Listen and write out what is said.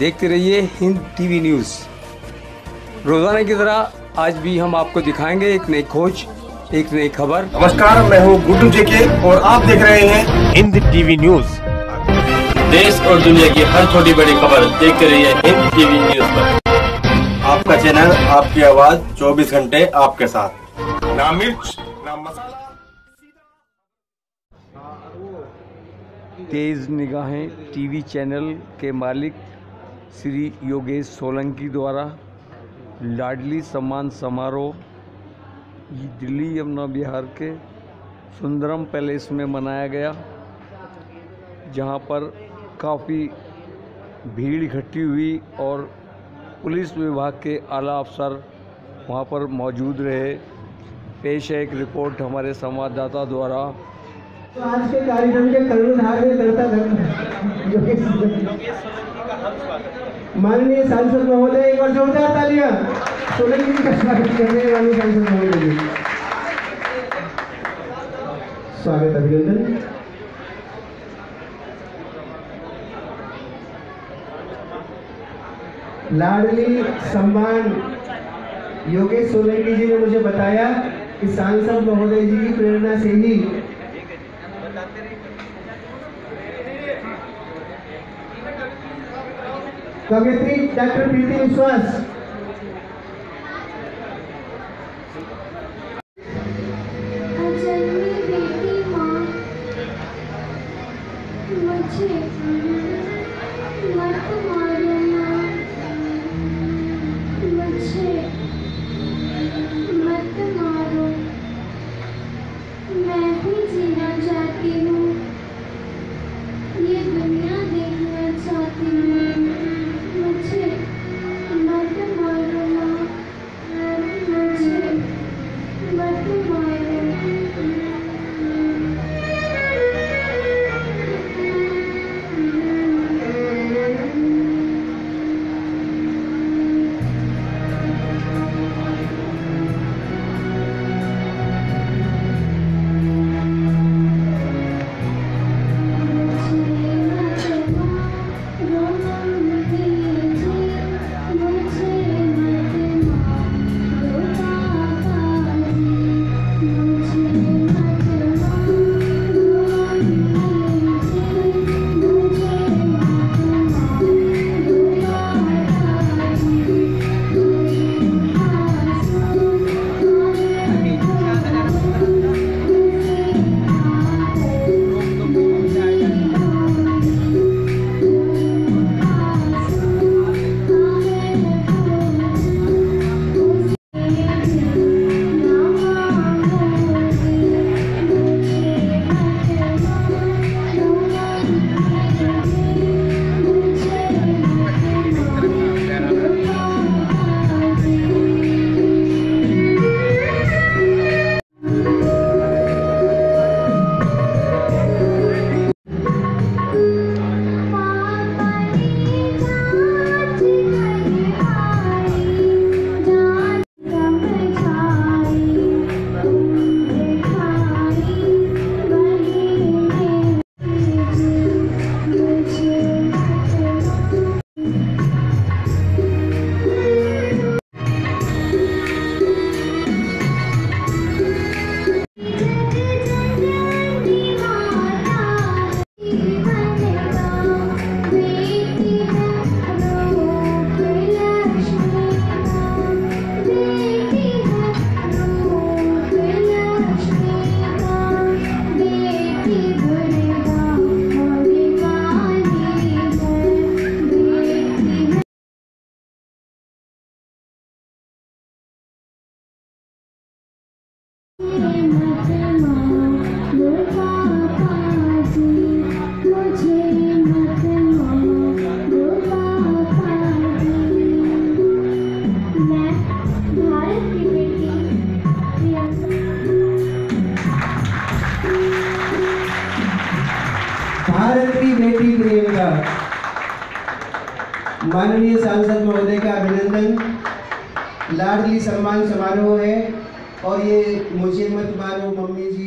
देखते रहिए Hind TV news. रोजाना की तरह आज भी हम आपको दिखाएंगे एक नई खोज, एक नई खबर। नमस्कार, मैं हूं गुड्डू जेके और आप देख रहे हैं हिंद टीवी न्यूज़। देश और दुनिया की हर छोटी बड़ी खबर देखते रहिए हिंद टीवी न्यूज़ पर। आपका चैनल, आपकी आवाज, 24 घंटे आपके साथ। ना मिर्च ना मसाला। तेज निगाहें टीवी चैनल के मालिक श्री योगेश सोलंकी द्वारा लाडली सम्मान समारोह दिल्ली यमुना बिहार के सुंदरम पैलेस में मनाया गया, जहां पर काफ़ी भीड़ इकट्ठी हुई और पुलिस विभाग के आला अफसर वहां पर मौजूद रहे। पेश है एक रिपोर्ट हमारे संवाददाता द्वारा। तो आज के कार्यक्रम के कर्णधार में करता माननीय सांसद महोदय, एक बार जोरदार तालियां सोलंकी जी का स्वागत करने वाले सांसद महोदय, स्वागत अभिनंदन। लाडली सम्मान योगेश सोलंकी जी ने मुझे बताया कि सांसद महोदय जी की प्रेरणा से ही कवियत्री डॉक्टर प्रीति विश्वास भारत की बेटी प्रियंका, माननीय सांसद महोदय का अभिनंदन। लाडली सम्मान समारोह है और ये मुझे मत मारो मम्मी जी